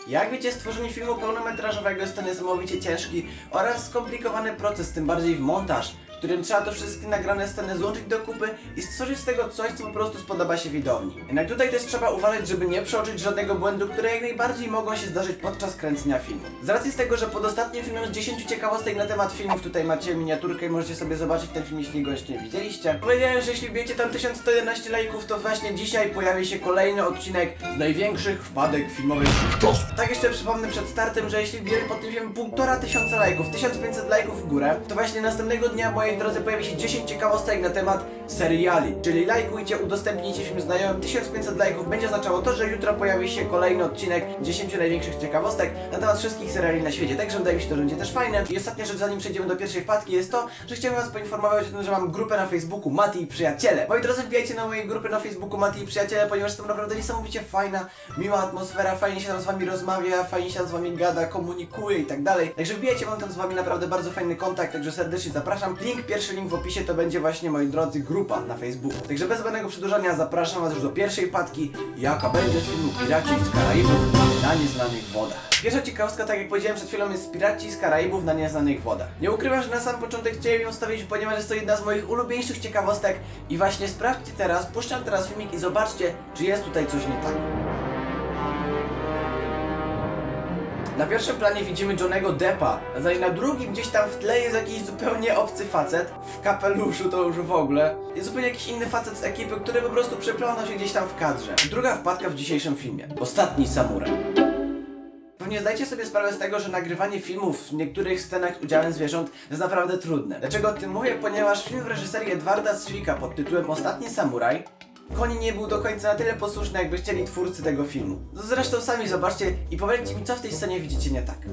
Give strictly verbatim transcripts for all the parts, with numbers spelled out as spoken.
Jak wiecie, stworzenie filmu pełnometrażowego jest to niesamowicie ciężki oraz skomplikowany proces, tym bardziej w montaż, w którym trzeba to wszystkie nagrane sceny złączyć do kupy i stworzyć z tego coś, co po prostu spodoba się widowni. Jednak tutaj też trzeba uważać, żeby nie przeoczyć żadnego błędu, które jak najbardziej mogą się zdarzyć podczas kręcenia filmu. Z racji z tego, że pod ostatnim filmem z dziesięciu ciekawostek na temat filmów, tutaj macie miniaturkę i możecie sobie zobaczyć ten film, jeśli go jeszcze nie widzieliście. Powiedziałem, że jeśli wbijecie tam tysiąc sto jedenaście lajków, to właśnie dzisiaj pojawi się kolejny odcinek z największych wpadek filmowych. Tak jeszcze przypomnę przed startem, że jeśli wbijemy pod tym filmem półtora tysiąca lajków, tysiąc pięćset lajków w górę, to właśnie następnego dnia, moi drodzy, pojawi się dziesięć ciekawostek na temat seriali. Czyli lajkujcie, udostępnijcie film znajomym. tysiąc pięćset lajków będzie oznaczało to, że jutro pojawi się kolejny odcinek dziesięciu największych ciekawostek na temat wszystkich seriali na świecie. Także wydaje mi się, to, że będzie też fajne. I ostatnia rzecz, zanim przejdziemy do pierwszej wpadki, jest to, że chciałem was poinformować o tym, że mam grupę na Facebooku Mati i Przyjaciele. Moi drodzy, wbijajcie na mojej grupy na Facebooku Mati i Przyjaciele, ponieważ to naprawdę niesamowicie fajna, miła atmosfera, fajnie się tam z wami rozmawia, fajnie się tam z wami gada, komunikuje i tak dalej. Także wbijajcie, mam tam z wami naprawdę bardzo fajny kontakt, także serdecznie zapraszam. Link, pierwszy link w opisie to będzie właśnie, moi drodzy, grupa na Facebooku. Także bez żadnego przedłużania zapraszam was już do pierwszej wpadki, jaka będzie z filmu Piraci z Karaibów na nieznanych wodach. Pierwsza ciekawostka, tak jak powiedziałem przed chwilą, jest Piraci z Karaibów na nieznanych wodach. Nie ukrywam, że na sam początek chciałem ją wstawić, ponieważ jest to jedna z moich ulubieńszych ciekawostek i właśnie sprawdźcie teraz, puszczam teraz filmik i zobaczcie, czy jest tutaj coś nie tak. Na pierwszym planie widzimy Johnnego Deppa, zaś na drugim gdzieś tam w tle jest jakiś zupełnie obcy facet, w kapeluszu to już w ogóle. Jest zupełnie jakiś inny facet z ekipy, który po prostu przeplątał się gdzieś tam w kadrze. Druga wpadka w dzisiejszym filmie. Ostatni samuraj. Pewnie zdajcie sobie sprawę z tego, że nagrywanie filmów w niektórych scenach z udziałem zwierząt jest naprawdę trudne. Dlaczego o tym mówię? Ponieważ film w reżyserii Edwarda Zwicka pod tytułem Ostatni samuraj koń nie był do końca na tyle posłuszny, jakby chcieli twórcy tego filmu. No zresztą sami zobaczcie i powiedzcie mi, co w tej scenie widzicie nie tak.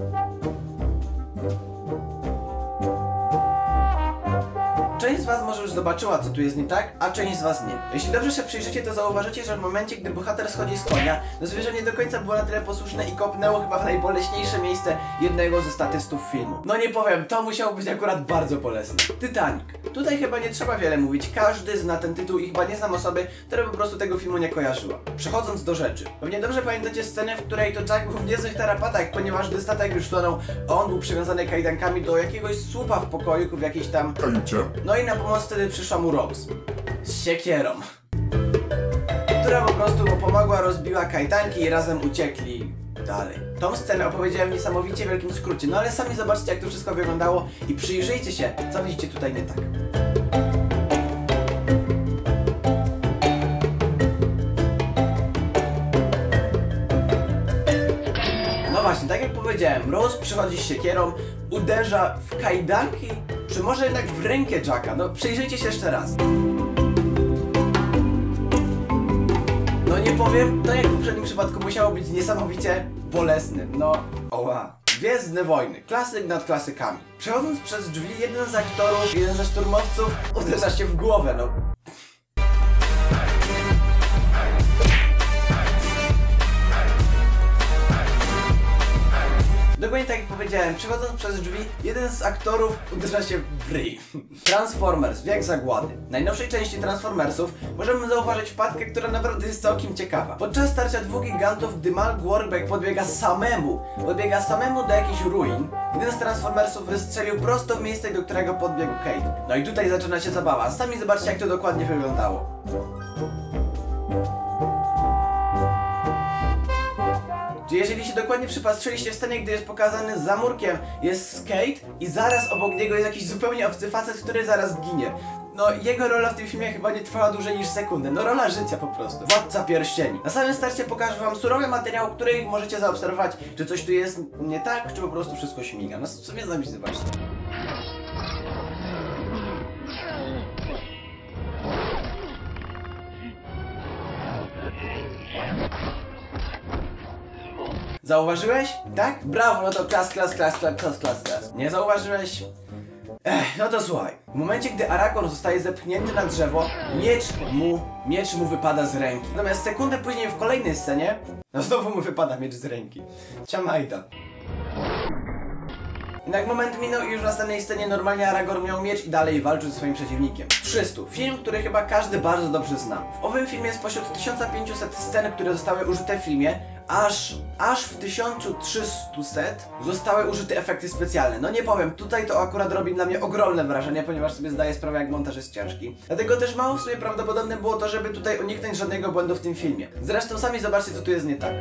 Część z was może już zobaczyła, co tu jest nie tak, a część z was nie. Jeśli dobrze się przyjrzycie, to zauważycie, że w momencie, gdy bohater schodzi z konia, to zwierzę nie do końca było na tyle posłuszne i kopnęło chyba w najboleśniejsze miejsce jednego ze statystów filmu. No nie powiem, to musiało być akurat bardzo bolesne. Titanic. Tutaj chyba nie trzeba wiele mówić, każdy zna ten tytuł i chyba nie znam osoby, która po prostu tego filmu nie kojarzyła. Przechodząc do rzeczy. Pewnie dobrze pamiętacie scenę, w której to Jack był w niezłych tarapatach, ponieważ gdy statek już tonął, on był przywiązany kajdankami do jakiegoś słupa w pokoju, w jakiejś tam kajucie. No i na pomoc wtedy przyszła mu Rose z siekierą, która po prostu mu pomogła, rozbiła kajdanki i razem uciekli dalej. Tą scenę opowiedziałem w niesamowicie wielkim skrócie, no ale sami zobaczcie, jak to wszystko wyglądało i przyjrzyjcie się, co widzicie tutaj nie tak. No właśnie, tak jak powiedziałem, Rose przychodzi z siekierą, uderza w kajdanki, czy może jednak w rękę Jacka. No przyjrzyjcie się jeszcze raz. No nie powiem, to jak w poprzednim przypadku musiało być niesamowicie bolesne. No, oła. Gwiezdne Wojny. Klasyk nad klasykami. Przechodząc przez drzwi, jeden z aktorów, jeden ze szturmowców uderza się w głowę, no. Dokładnie tak jak powiedziałem, przechodząc przez drzwi, jeden z aktorów uderza się w ryj. Transformers, wiek zagłady. W najnowszej części Transformersów możemy zauważyć wpadkę, która naprawdę jest całkiem ciekawa. Podczas starcia dwóch gigantów, gdy Mark Wahlberg podbiega samemu, podbiega samemu do jakichś ruin, jeden z Transformersów wystrzelił prosto w miejsce, do którego podbiegł Kate. No i tutaj zaczyna się zabawa. Sami zobaczcie, jak to dokładnie wyglądało. Jeżeli się dokładnie przypatrzyliście w scenie, gdy jest pokazany za murkiem, jest skate i zaraz obok niego jest jakiś zupełnie obcy facet, który zaraz ginie. No, jego rola w tym filmie chyba nie trwała dłużej niż sekundę. No, rola życia po prostu. Władca Pierścieni. Na samym starcie pokażę wam surowy materiał, który możecie zaobserwować, czy coś tu jest nie tak, czy po prostu wszystko śmiga. No, w sumie sami zobaczcie. Zauważyłeś? Tak? Brawo, no to klas, klas, klas, klas, klas, klas, klas. Nie zauważyłeś? Ech, no to słuchaj. W momencie, gdy Aragorn zostaje zepchnięty na drzewo, miecz mu, miecz mu wypada z ręki. Natomiast sekundę później w kolejnej scenie, no znowu mu wypada miecz z ręki. Ciamajda. Jednak moment minął i już w następnej scenie normalnie Aragorn miał miecz i dalej walczył ze swoim przeciwnikiem. trzysta. Film, który chyba każdy bardzo dobrze zna. W owym filmie spośród tysiąca pięciuset scen, które zostały użyte w filmie, aż, aż w tysiąc trzysta zostały użyte efekty specjalne. No nie powiem, tutaj to akurat robi dla mnie ogromne wrażenie, ponieważ sobie zdaję sprawę, jak montaż jest ciężki. Dlatego też mało w sumie prawdopodobne było to, żeby tutaj uniknąć żadnego błędu w tym filmie. Zresztą sami zobaczcie, co tu jest nie tak.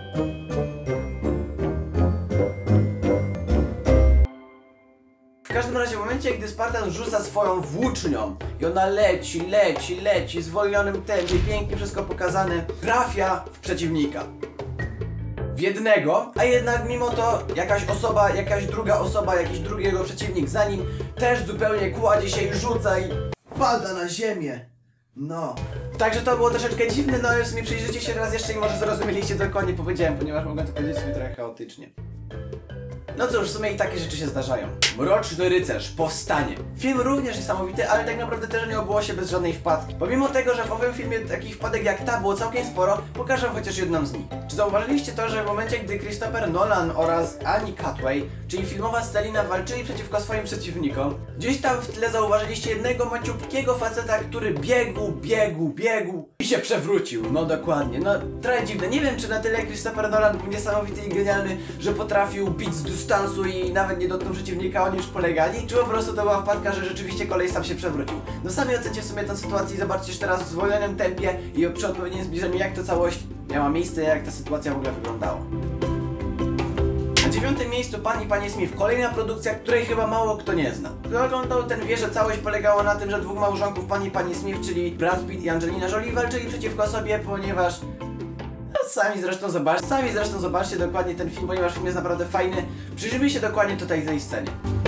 W każdym razie w momencie, gdy Spartan rzuca swoją włócznią i ona leci, leci, leci w zwolnionym tempie, pięknie wszystko pokazane, trafia w przeciwnika. W jednego, a jednak mimo to jakaś osoba, jakaś druga osoba, jakiś drugiego przeciwnik za nim też zupełnie kładzie się i rzuca i pada na ziemię. No. Także to było troszeczkę dziwne, no ale w sumie przyjrzyjcie się raz jeszcze i może zrozumieliście dokładnie powiedziałem, ponieważ mogłem to powiedzieć sobie trochę chaotycznie. No cóż, w sumie i takie rzeczy się zdarzają. Mroczny Rycerz, Powstanie. Film również niesamowity, ale tak naprawdę też nie obyło się bez żadnej wpadki. Pomimo tego, że w owym filmie takich wpadek jak ta było całkiem sporo, pokażę chociaż jedną z nich. Czy zauważyliście to, że w momencie, gdy Christopher Nolan oraz Anne Hathaway, czyli filmowa Stelina, walczyli przeciwko swoim przeciwnikom, gdzieś tam w tle zauważyliście jednego maciupkiego faceta, który biegł, biegł, biegł i się przewrócił. No dokładnie, no trochę dziwne. Nie wiem, czy na tyle Christopher Nolan był niesamowity i genialny, że potrafił bić z dystansu i nawet nie dotknął przeciwnika, oni już polegali, czy po prostu to była wpadka, że rzeczywiście kolej sam się przewrócił. No sami ocencie w sumie tę sytuację i zobaczcie już teraz w zwolnionym tempie i przy odpowiednim zbliżeniu, jak to całość miała miejsce, jak ta sytuacja w ogóle wyglądała. Na dziewiątym miejscu Pan i Panie Smith, kolejna produkcja, której chyba mało kto nie zna. Kto oglądał ten wie, że całość polegała na tym, że dwóch małżonków Pan i Pani Smith, czyli Brad Pitt i Angelina Jolie, walczyli przeciwko sobie, ponieważ... No, sami zresztą zobaczcie, sami zresztą zobaczcie dokładnie ten film, ponieważ film jest naprawdę fajny. Przyjrzyjmy się dokładnie tutaj tej scenie.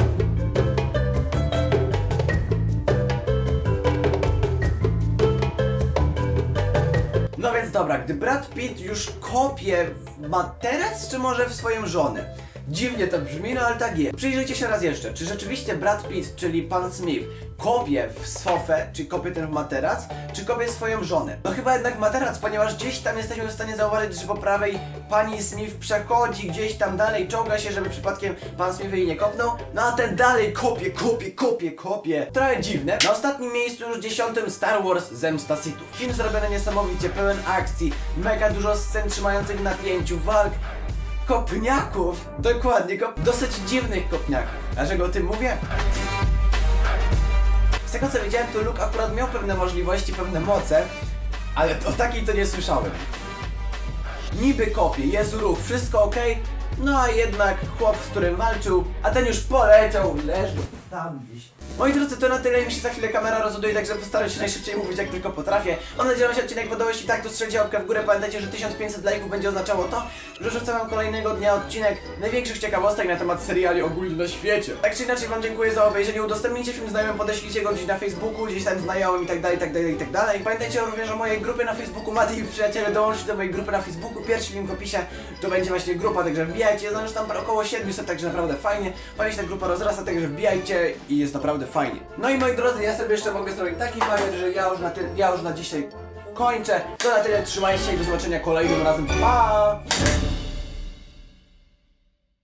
No więc dobra, gdy Brad Pitt już kopie w materac, czy może w swoją żonę? Dziwnie to brzmi, no ale tak jest. Przyjrzyjcie się raz jeszcze, czy rzeczywiście Brad Pitt, czyli Pan Smith, kopie w sofę, czy kopie ten w materac, czy kopie swoją żonę? No chyba jednak materac, ponieważ gdzieś tam jesteśmy w stanie zauważyć, że po prawej Pani Smith przechodzi gdzieś tam dalej, czołga się, żeby przypadkiem Pan Smith jej nie kopnął, no a ten dalej kopie, kopie, kopie, kopie. Trochę dziwne. Na ostatnim miejscu, już dziesiątym, Star Wars Zemsta Sithów. Film zrobiony niesamowicie, pełen akcji, mega dużo scen trzymających w napięciu, walk, kopniaków, dokładnie, kop dosyć dziwnych kopniaków. Dlaczego o tym mówię? Z tego co wiedziałem, to Luke akurat miał pewne możliwości, pewne moce, ale o takiej to nie słyszałem. Niby kopie, jest ruch, wszystko ok, no a jednak chłop, z którym walczył, a ten już poleciał, leży tam gdzieś. Moi drodzy, to na tyle, mi się za chwilę kamera rozładuje, także postaram się najszybciej mówić, jak tylko potrafię. Mam nadzieję, że się odcinek podobał. Jeśli tak, to strzelcie łapkę w górę. Pamiętajcie, że tysiąc pięćset lajków będzie oznaczało to, że rzucę wam kolejnego dnia odcinek największych ciekawostek na temat seriali ogólnie na świecie. Tak czy inaczej wam dziękuję za obejrzenie, udostępnijcie film znajomym, podeślijcie go gdzieś na Facebooku, gdzieś tam znajomym i tak dalej, i tak dalej, i tak dalej. Pamiętajcie również o mojej grupie na Facebooku, Mati i przyjaciele, dołączcie do mojej grupy na Facebooku, pierwszy link w opisie, to będzie właśnie grupa, także wbijajcie, znam już tam około siedmiuset, także naprawdę fajnie. Fajnie się ta grupa rozrasta, także wbijajcie i jest naprawdę fajnie. No i moi drodzy, ja sobie jeszcze mogę zrobić taki marier, że ja już na tyle, ja już na dzisiaj kończę. To na tyle, trzymajcie się i do zobaczenia kolejnym razem. Pa!